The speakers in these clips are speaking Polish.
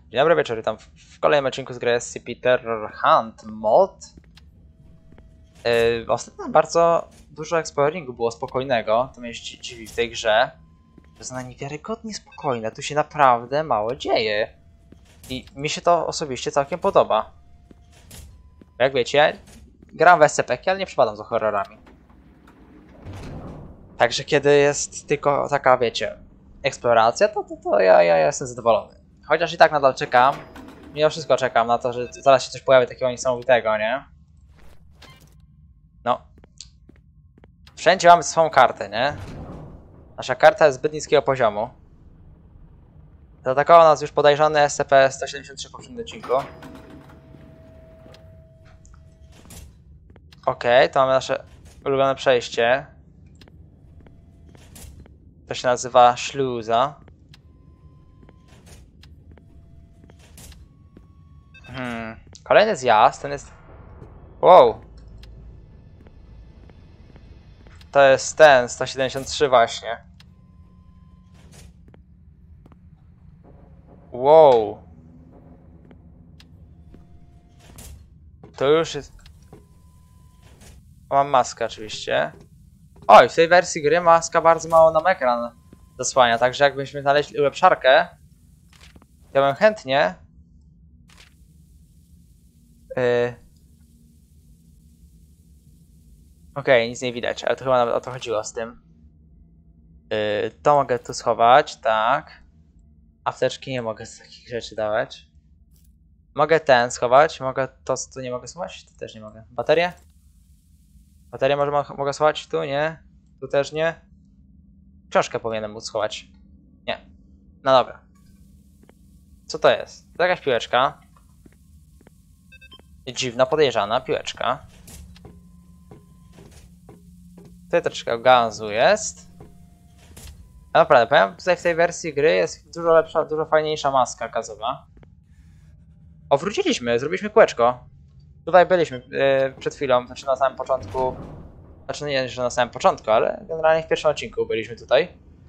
Dzień dobry wieczór, witam w kolejnym odcinku z gry SCP Terror Hunt Mod. Ostatnio bardzo dużo exploringu było spokojnego, to mnie dziwi w tej grze. To jest ona niewiarygodnie spokojna, tu się naprawdę mało dzieje. I mi się to osobiście całkiem podoba. Jak wiecie, gram w SCP, ale nie przypadam za horrorami. Także kiedy jest tylko taka, wiecie, eksploracja, to ja jestem zadowolony. Chociaż i tak nadal czekam. Mimo wszystko czekam na to, że zaraz się coś pojawi takiego niesamowitego, nie? No. Wszędzie mamy swoją kartę, nie? Nasza karta jest zbyt niskiego poziomu. Zaatakował nas już podejrzany SCP-173 w poprzednim odcinku. Okej, to mamy nasze ulubione przejście. To się nazywa śluza. Kolejny zjazd, ten jest... Wow! To jest ten, 173 właśnie. Wow! To już jest... Mam maskę oczywiście. Oj, w tej wersji gry maska bardzo mało nam ekran zasłania, także jakbyśmy znaleźli ulepszarkę, ja bym chętnie... Okej, nic nie widać, ale to chyba nawet o to chodziło z tym. To mogę tu schować, tak. Apteczki nie mogę z takich rzeczy dawać. Mogę ten schować, mogę to, tu nie mogę schować, tu też nie mogę. Baterię? Baterię może mogę schować tu, nie? Tu też nie. Książkę powinienem móc schować. Nie. No dobra. Co to jest? To jakaś piłeczka. Dziwna, podejrzana piłeczka. Tutaj troszeczkę gazu jest. A naprawdę, powiem, tutaj w tej wersji gry jest dużo lepsza, dużo fajniejsza maska gazowa. O, wróciliśmy, zrobiliśmy kółeczko. Tutaj byliśmy przed chwilą, znaczy na samym początku. Znaczy nie, że na samym początku, ale generalnie w pierwszym odcinku byliśmy tutaj.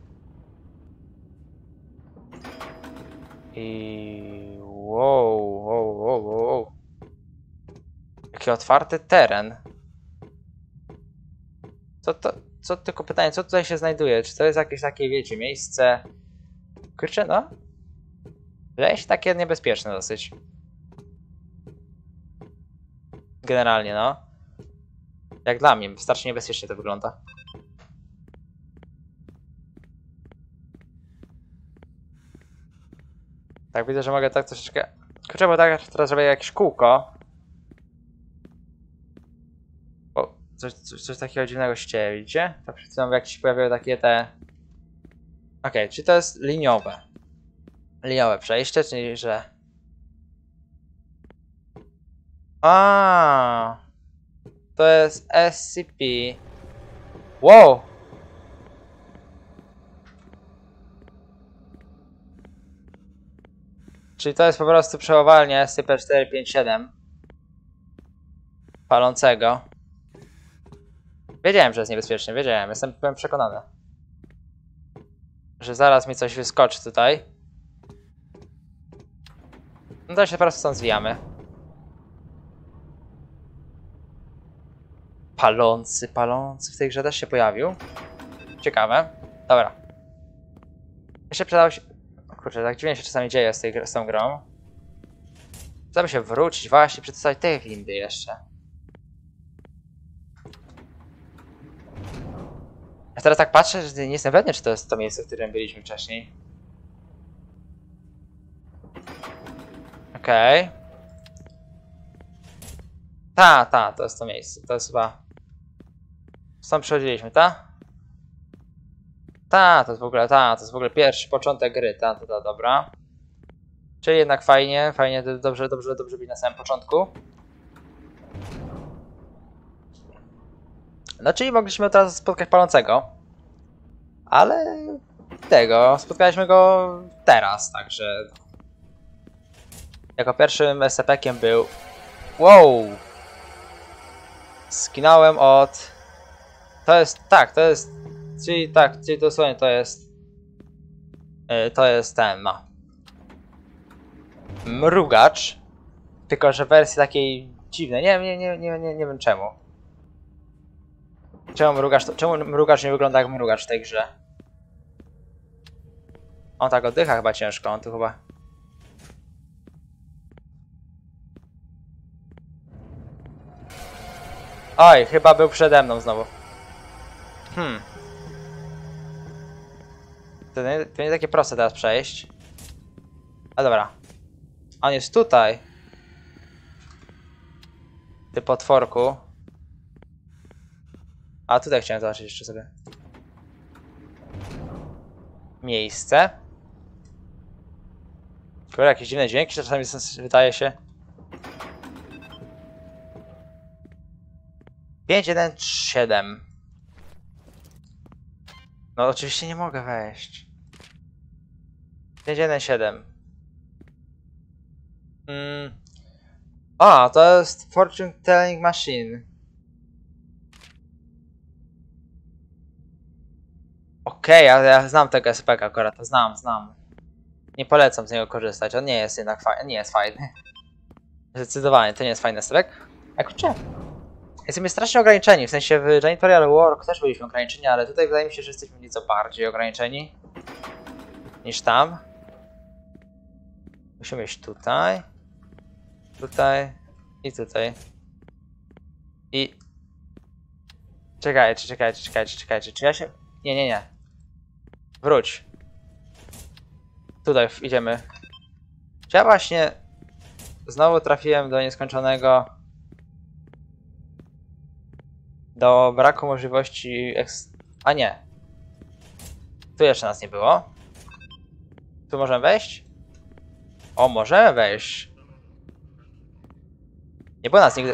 I... Wow. Jaki otwarty teren. Co tylko pytanie, co tutaj się znajduje? Czy to jest jakieś takie, wiecie, miejsce... Kurczę, no? Wydaje się takie niebezpieczne dosyć. Generalnie, no. Jak dla mnie, wystarczy niebezpiecznie to wygląda. Tak, widzę, że mogę tak troszeczkę... Kurczę, bo tak teraz robię jakieś kółko. O, coś takiego dziwnego się dzieje, widzicie? Tak przed chwilą jakieś się pojawiły takie te... Okej, czyli to jest liniowe. Liniowe przejście, czyli że... To jest SCP. Wow! Czyli to jest po prostu przełowalnia SCP-457 palącego. Wiedziałem, że jest niebezpieczny, wiedziałem, byłem przekonany. Że zaraz mi coś wyskoczy tutaj. No to się po prostu stąd zwijamy. Palący w tej grze też się pojawił. Ciekawe. Dobra. Jeszcze przydało się... Kurczę, tak dziwnie się czasami dzieje z tą grą. Chcemy się wrócić właśnie, przedstawić te windy jeszcze. Ja teraz tak patrzę, że nie jestem pewny, czy to jest to miejsce, w którym byliśmy wcześniej. Okej. To jest to miejsce. To jest chyba... Stąd przechodziliśmy, to jest w ogóle pierwszy początek gry, dobra. Czyli jednak fajnie, dobrze być na samym początku. No czyli mogliśmy teraz spotkać palącego. Ale spotkaliśmy go teraz, także... Jako pierwszym SCP-kiem był... Wow! Skinąłem od... Czyli dosłownie to jest ten, no. mrugacz. Tylko że w wersji takiej dziwnej. Nie wiem czemu. Czemu mrugacz nie wygląda jak mrugacz w tej grze? On tak oddycha chyba ciężko, on tu chyba... Oj, chyba był przede mną znowu. To nie takie proste teraz przejść. A dobra. On jest tutaj. Ty potworku. A tutaj chciałem zobaczyć jeszcze sobie. Miejsce. Kurde, jakieś dziwne dźwięki czasami wydaje się. 517. No oczywiście nie mogę wejść. 517. A, to jest Fortune Telling Machine. Okej, ja znam tego SPK akurat, to znam. Nie polecam z niego korzystać, on nie jest jednak fajny, nie jest fajny. Zdecydowanie, to nie jest fajny SPK. A kurczę, jesteśmy strasznie ograniczeni, w sensie w Janitorial War też byliśmy ograniczeni, ale tutaj wydaje mi się, że jesteśmy nieco bardziej ograniczeni niż tam. Musimy iść tutaj, tutaj i tutaj. I... Czekajcie, czy ja się... Nie. Wróć. Tutaj idziemy. Czy ja właśnie znowu trafiłem do nieskończonego... Do braku możliwości A nie. Tu jeszcze nas nie było. Tu możemy wejść? O, możemy wejść. Nie było nas nigdy...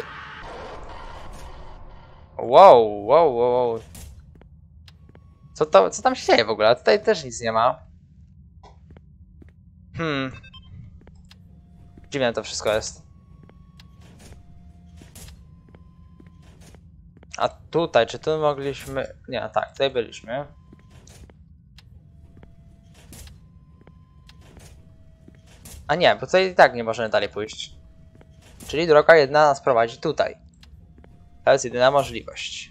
Wow. Co tam się dzieje w ogóle? Tutaj też nic nie ma. Dziwne to wszystko jest. A tutaj, czy tu mogliśmy... Nie, tak, tutaj byliśmy. A nie, bo tutaj i tak nie możemy dalej pójść. Czyli droga jedna nas prowadzi tutaj. To jest jedyna możliwość.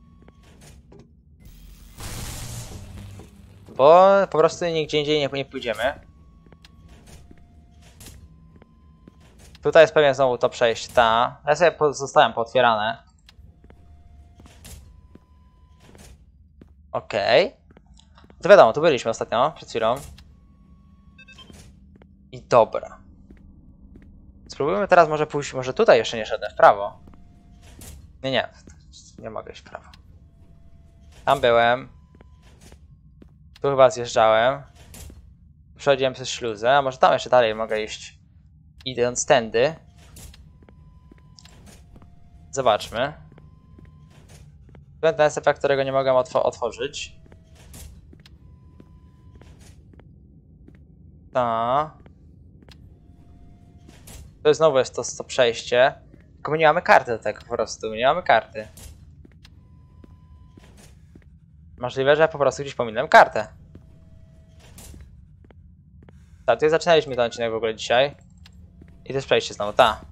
Bo po prostu nigdzie indziej nie pójdziemy. Tutaj jest pewnie znowu to przejście, ta. Ja sobie zostałem pootwierane. Okej. To wiadomo, tu byliśmy ostatnio, przed chwilą. I dobra. Spróbujmy teraz może pójść, może tutaj jeszcze nie szedłem, w prawo. Nie mogę iść w prawo. Tam byłem. Tu chyba zjeżdżałem. Przechodziłem przez śluzę, a może tam jeszcze dalej mogę iść. Idąc tędy. Zobaczmy. Ten efekt, którego nie mogę otworzyć. To znowu jest to przejście. Tylko my nie mamy karty do tego po prostu. Nie mamy karty. Możliwe, że ja po prostu gdzieś pominąłem kartę. Tak, tutaj zaczynaliśmy ten odcinek w ogóle dzisiaj. I to jest przejście znowu,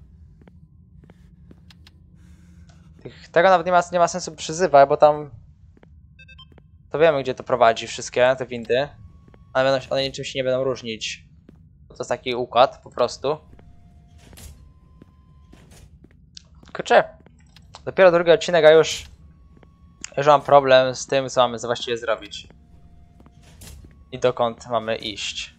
Tego nawet nie ma sensu przyzywać, bo tam... To wiemy, gdzie to prowadzi, wszystkie te windy. Ale one niczym się nie będą różnić. To jest taki układ, po prostu. Kurczę, dopiero drugi odcinek, a już mam problem z tym, co mamy właściwie zrobić. I dokąd mamy iść.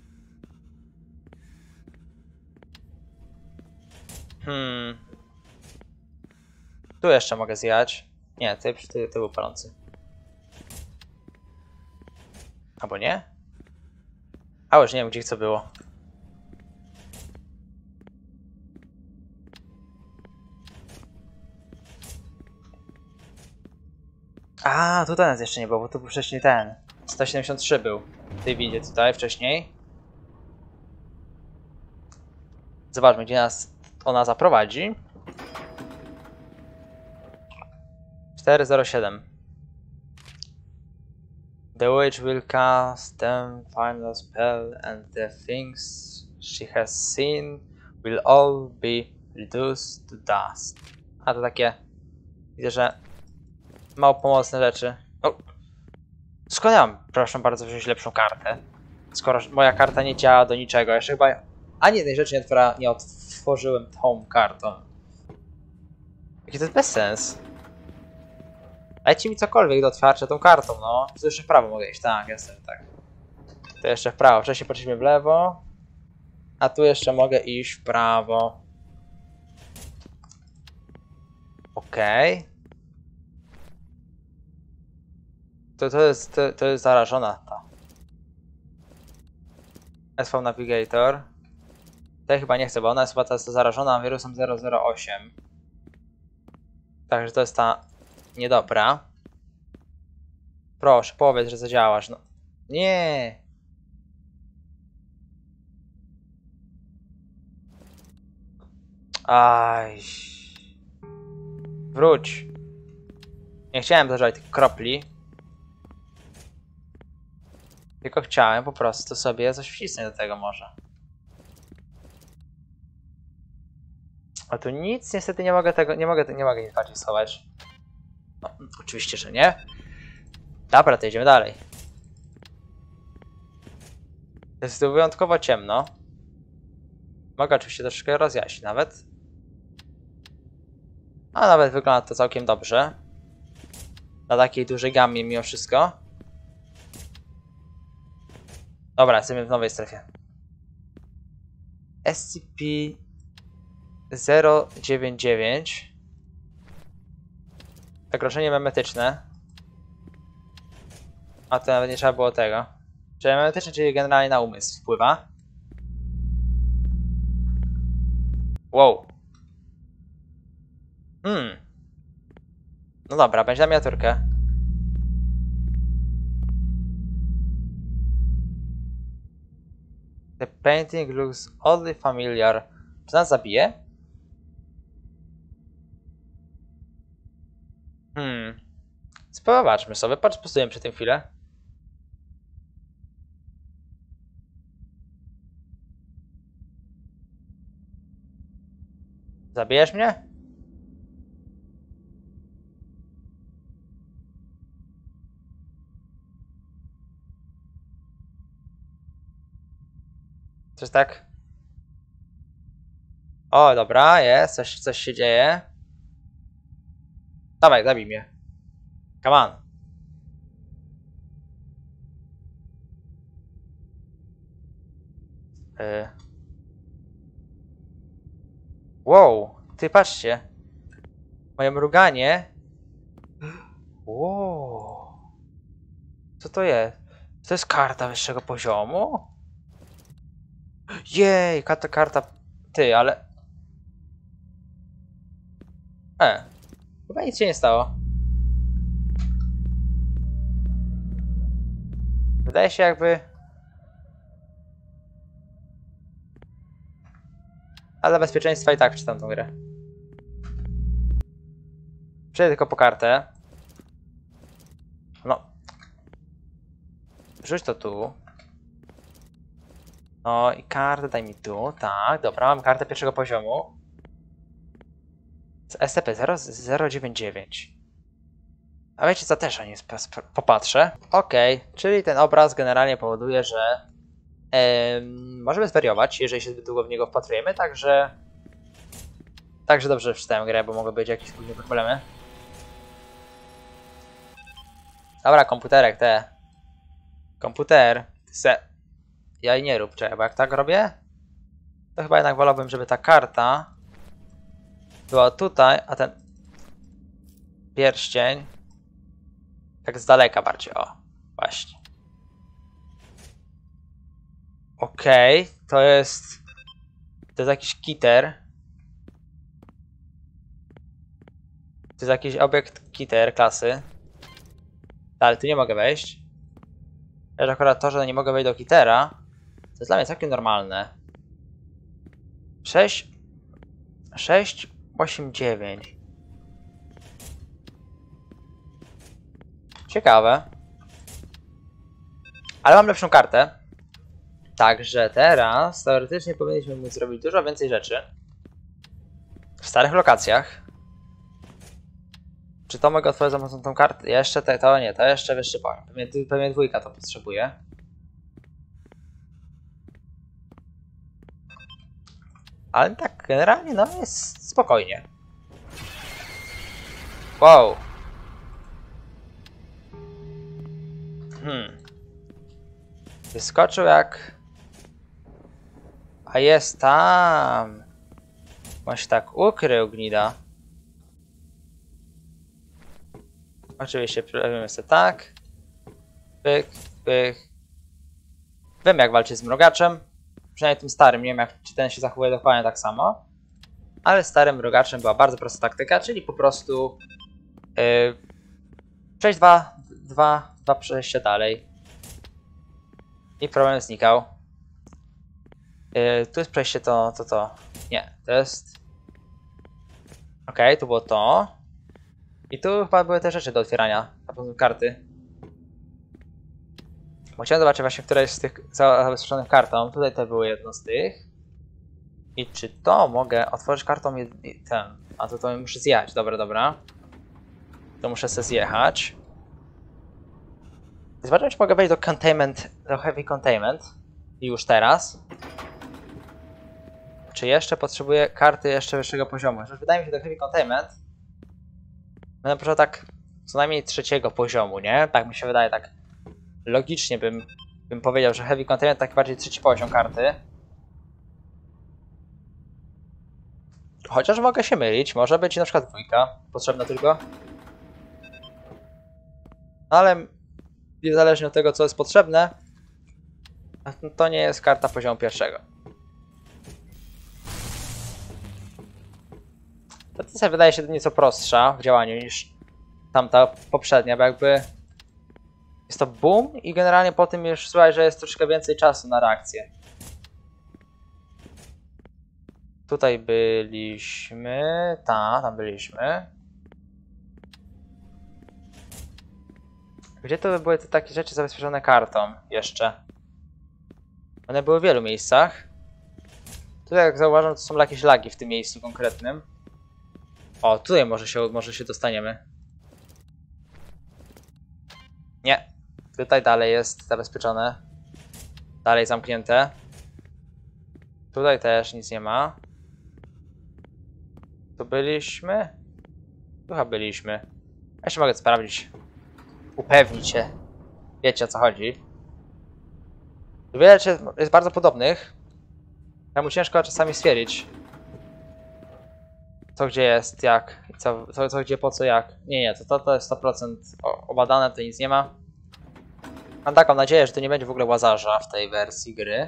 Tu jeszcze mogę zjechać. Nie, ty był palący. Albo nie? A już nie wiem, gdzie co było. A, tutaj nas jeszcze nie było, bo tu był wcześniej ten. 173 był w tej windzie tutaj wcześniej. Zobaczmy, gdzie nas ona zaprowadzi. 407. The witch will cast them final spell and the things she has seen will all be reduced to dust. A to takie... Widzę, że mało pomocne rzeczy. O. Skąd ja mam, proszę bardzo, wziąć lepszą kartę? Skoro moja karta nie działa do niczego. Jeszcze chyba ani jednej rzeczy nie otworzyłem tą kartą. Jaki to jest bez sens. Dajcie mi cokolwiek do otwarcia tą kartą, no. Tu jeszcze w prawo mogę iść, tak, jestem, tak. To jeszcze w prawo. Wcześniej poszliśmy w lewo. A tu jeszcze mogę iść w prawo. Okej. To jest zarażona ta. SV Navigator. Tej chyba nie chcę, bo ona jest chyba zarażona wirusem 008. Także to jest ta niedobra. Proszę, powiedz, że zadziałasz. No. Nie. Aj. Wróć. Nie chciałem zażywać tych kropli. Tylko chciałem po prostu sobie coś wcisnąć do tego może. A tu nic niestety nie mogę tego, nie mogę nic bardziej schować. No, oczywiście, że nie. Dobra, to idziemy dalej. Jest tu wyjątkowo ciemno. Mogę oczywiście troszeczkę rozjaśnić nawet. A nawet wygląda to całkiem dobrze. Na takiej dużej gamie mimo wszystko. Dobra, jesteśmy w nowej strefie. SCP-099. Zagrożenie memetyczne. A to nawet nie trzeba było tego. Czyli memetyczne, czyli generalnie na umysł wpływa. Wow. No dobra, będzie na miniaturkę. The painting looks oddly familiar. Czy nas zabije? Zobaczmy sobie, postujemy przy tym chwilę. Zabijesz mnie? Coś tak? O, dobra, jest, coś się dzieje. Dawaj, zabij mnie. Come on. Wow, ty patrzcie. Moje mruganie. Wow. Co to jest? To jest karta wyższego poziomu? Jej, karta. Ty, ale... chyba nic się nie stało. Wydaje się jakby... Ale dla bezpieczeństwa i tak wczytam tą grę. Przejdę tylko po kartę. No. Rzuć to tu. No i kartę daj mi tu. Tak, dobra, mam kartę pierwszego poziomu. Z SCP-099. A wiecie co, też o niej popatrzę. Okej, czyli ten obraz generalnie powoduje, że możemy zwariować, jeżeli się zbyt długo w niego wpatrujemy, także dobrze przeczytałem grę, bo mogą być jakieś później problemy. Dobra, komputerek Komputer, ty se... Jaj nie rób, czekaj, bo jak tak robię, to chyba jednak wolałbym, żeby ta karta była tutaj, a ten pierścień tak z daleka bardziej, o, właśnie. Okej, to jest jakiś kiter. To jest jakiś obiekt kiter klasy. Ale tu nie mogę wejść. Też akurat to, że nie mogę wejść do kitera, to jest dla mnie całkiem normalne. 6, 8, 9. Ciekawe. Ale mam lepszą kartę. Także teraz teoretycznie powinniśmy móc zrobić dużo więcej rzeczy w starych lokacjach. Czy to mogę otworzyć za pomocą tą kartę? Jeszcze to nie, to jeszcze wyższy poziom. Pewnie dwójka to potrzebuje. Ale tak, generalnie no jest spokojnie. Wow. Wyskoczył jak... A jest tam. On się tak ukrył, gnida. Oczywiście przejdziemy sobie tak. Pyk, pyk. Wiem jak walczyć z mrogaczem. Przynajmniej tym starym, nie wiem jak, czy ten się zachowuje dokładnie tak samo. Ale starym mrogaczem była bardzo prosta taktyka, czyli po prostu przejść dwa przejścia dalej. I problem znikał. Tu jest przejście to. Nie, to jest... Okej, tu było to. I tu chyba były te rzeczy do otwierania. Na pewno karty. Bo chciałem zobaczyć właśnie, któraś z tych zabezpieczonych kartą. Tutaj to było jedno z tych. I czy to mogę otworzyć kartą ten. A to muszę zjechać. Dobra. To muszę sobie zjechać. Zobaczmy, czy mogę wejść do containment, do heavy containment. I już teraz. Czy jeszcze potrzebuję karty jeszcze wyższego poziomu? Chociaż wydaje mi się, że do heavy containment będę potrzebował tak co najmniej trzeciego poziomu, nie? Tak mi się wydaje, tak logicznie bym powiedział, że heavy containment tak bardziej trzeci poziom karty. Chociaż mogę się mylić, może być na przykład dwójka potrzebna tylko. Ale niezależnie od tego, co jest potrzebne, to nie jest karta poziomu pierwszego. Ta decyzja wydaje się nieco prostsza w działaniu niż tamta poprzednia, bo jakby jest to boom i generalnie po tym już słychać, że jest troszkę więcej czasu na reakcję. Tutaj byliśmy... tam byliśmy. Gdzie to by były te takie rzeczy zabezpieczone kartą jeszcze? One były w wielu miejscach. Tutaj jak zauważam, to są jakieś lagi w tym miejscu konkretnym. O, tutaj może się dostaniemy. Nie. Tutaj dalej jest zabezpieczone. Dalej zamknięte. Tutaj też nic nie ma. Tu byliśmy? Tu chyba byliśmy. Jeszcze mogę sprawdzić. Upewnić się. Wiecie o co chodzi. Wiele rzeczy jest bardzo podobnych. Temu ciężko czasami stwierdzić. Co gdzie jest, jak. Co gdzie, po co, jak. Nie, to jest 100% obadane, to nic nie ma. Mam taką nadzieję, że to nie będzie w ogóle łazarza w tej wersji gry.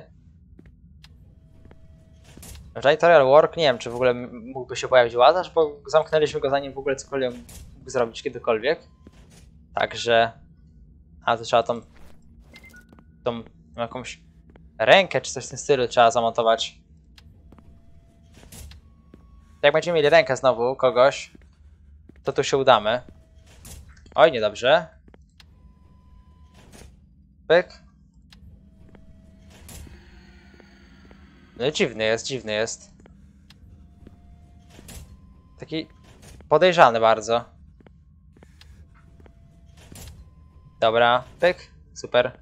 W Tutorial Work nie wiem, czy w ogóle mógłby się pojawić łazarz, bo zamknęliśmy go zanim w ogóle cokolwiek mógł zrobić kiedykolwiek. Także... A to trzeba tą jakąś rękę czy coś w tym stylu trzeba zamontować. Jak będziemy mieli rękę znowu kogoś, to tu się udamy. Oj, niedobrze. Pyk. No dziwny jest. Taki podejrzany bardzo. Dobra, pyk, super.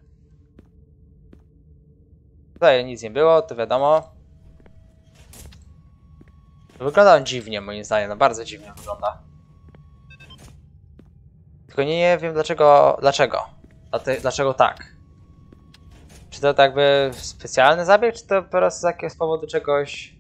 Tutaj nic nie było, to wiadomo. Wygląda on dziwnie moim zdaniem, no bardzo dziwnie wygląda. Tylko nie wiem dlaczego. Dlaczego tak? Czy to tak jakby specjalny zabieg, czy to po prostu z powodu czegoś...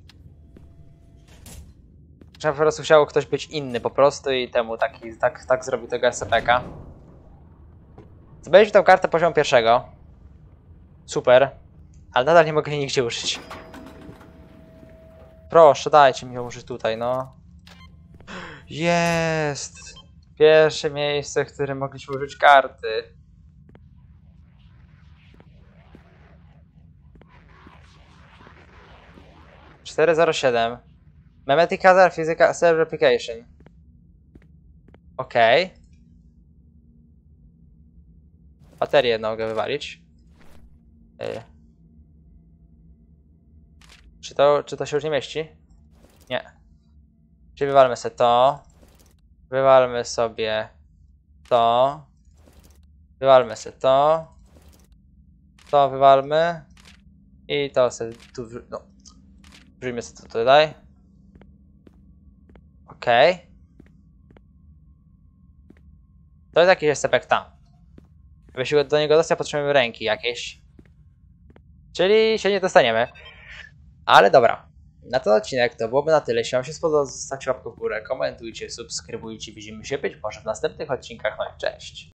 Czy po prostu chciał ktoś być inny po prostu i temu tak zrobił tego SCP-ka. Zbędziemy tą kartę poziomu pierwszego. Super. Ale nadal nie mogę jej nigdzie użyć. Proszę, dajcie mi ją użyć tutaj, no. Jest! Pierwsze miejsce, w którym mogliśmy użyć karty. .407 Memetic Hazard Physical Self Replication. Okej. Baterię jedną mogę wywalić. Czy to się już nie mieści? Nie. Czyli wywalmy sobie to. Wywalmy sobie to. Wywalmy sobie to. To wywalmy. I to sobie tu... No. Wrzućmy sobie to tutaj. Okej. To jest jakiś stepek tam. Żeby się do niego dostać, potrzebujemy ręki jakieś. Czyli się nie dostaniemy. Ale dobra. Na ten odcinek to byłoby na tyle. Jeśli wam się spodobał, zostawcie łapkę w górę, komentujcie, subskrybujcie. Widzimy się być może w następnych odcinkach. No i cześć.